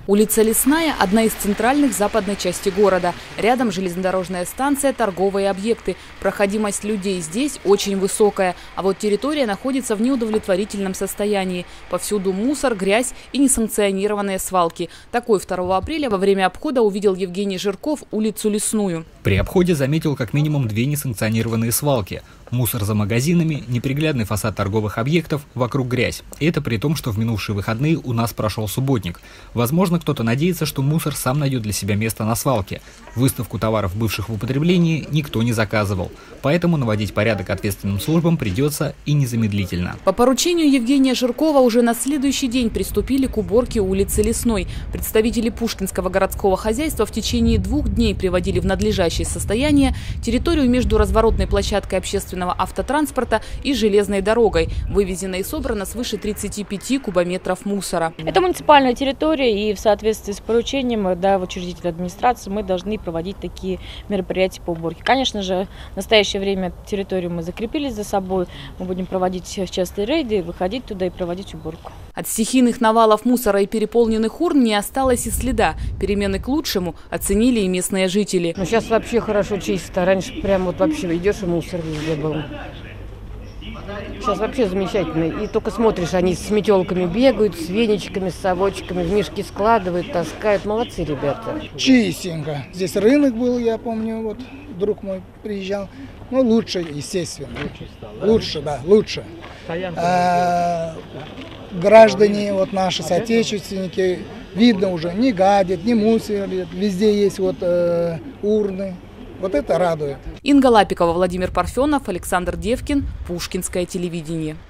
Улица Лесная – одна из центральных западной части города. Рядом железнодорожная станция, торговые объекты. Проходимость людей здесь очень высокая. А вот территория находится в неудовлетворительном состоянии. Повсюду мусор, грязь и несанкционированные свалки. Такой 2 апреля во время обхода увидел Евгений Жирков улицу Лесную. При обходе заметил как минимум 2 несанкционированные свалки. Мусор за магазинами, неприглядный фасад торговых объектов, вокруг грязь. И это при том, что в минувшие выходные у нас прошел субботник. Возможно, кто-то надеется, что мусор сам найдет для себя место на свалке. Выставку товаров, бывших в употреблении, никто не заказывал. Поэтому наводить порядок ответственным службам придется и незамедлительно. По поручению Евгения Жиркова уже на следующий день приступили к уборке улицы Лесной. Представители Пушкинского городского хозяйства в течение 2 дней приводили в надлежащее состояние территорию между разворотной площадкой общественного автотранспорта и железной дорогой. Вывезено и собрано свыше 35 кубометров мусора. Это муниципальная территория, и в соответствии с поручением в учредительной администрации мы должны проводить такие мероприятия по уборке. Конечно же, в настоящее время территорию мы закрепили за собой. Мы будем проводить частые рейды, выходить туда и проводить уборку. От стихийных навалов мусора и переполненных урн не осталось и следа. Перемены к лучшему оценили и местные жители. Ну, сейчас вообще хорошо чисто. Раньше прям вот вообще идешь, и мусор везде был. Сейчас вообще замечательно. И только смотришь, они с метелками бегают, с веничками, с совочками, в мешки складывают, таскают. Молодцы ребята. Чистенько. Здесь рынок был, я помню, вот друг мой приезжал. Ну, лучше, естественно. Лучше, да, лучше. Граждане, вот наши соотечественники, видно уже, не гадят, не мусорят. Везде есть вот урны. Вот это радует. Инга Лапикова, Владимир Парфенов, Александр Девкин, Пушкинское телевидение.